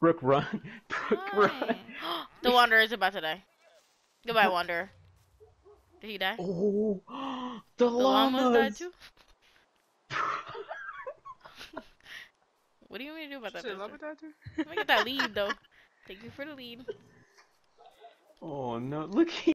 Brooke, run. Brooke, run. Hi. The Wanderer is about to die. Goodbye, Wanderer. Did he die? Oh, the The llamas died llamas. too? What do you want me to do about that Shit, picture? love that too. Let me get that lead, though. Thank you for the lead. Oh no, look